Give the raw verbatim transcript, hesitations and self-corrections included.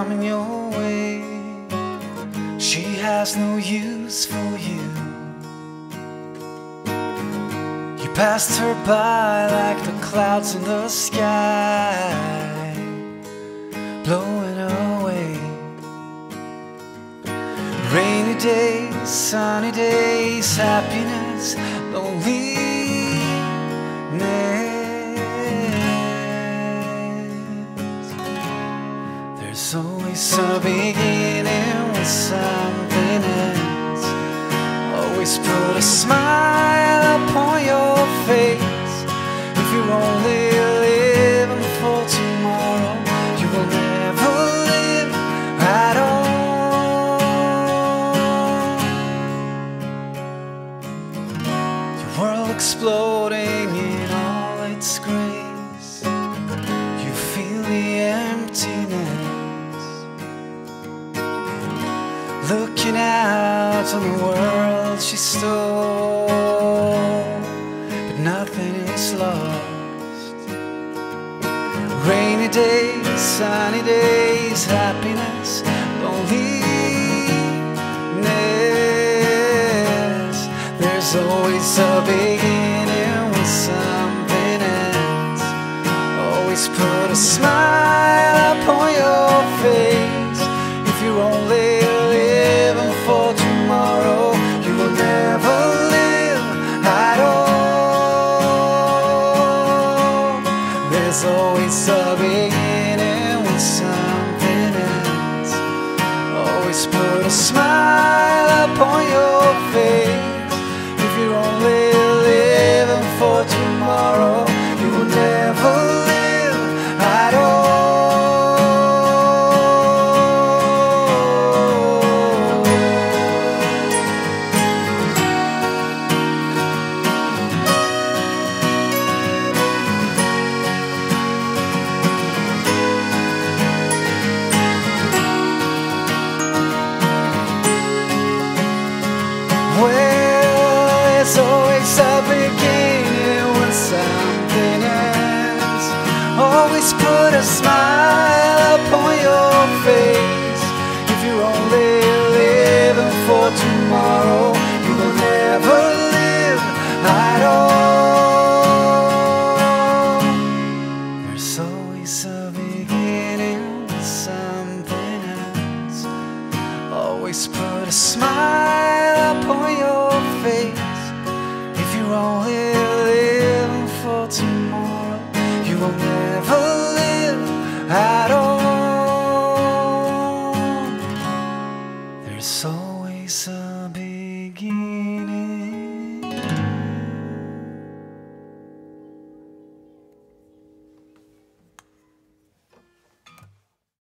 coming your way. She has no use for you. You passed her by like the clouds in the sky, blowing away. Rainy days, sunny days, happiness, loneliness. There's always a beginning with something else. Always put a smile upon your face. If you're only living for tomorrow, you will never live at all. Your world exploding in all its grace. You feel the emptiness, looking out on the world she stole, but nothing is lost. Rainy days, sunny days, happiness, loneliness. There's always a beginning with something else. Always put a smile upon your face. If you're only living for tomorrow, you will never live at all. There's always a beginning with something else. Always put a smile upon your face. If you're only living for tomorrow, you will never live at all. Well, there's always a beginning with something else. Always put a smile upon your face. If you're only living for tomorrow, you will never live at all. There's always a beginning with something else. Always put a smile upon your face. If you're only living for tomorrow, you will never live at all. There's always a beginning.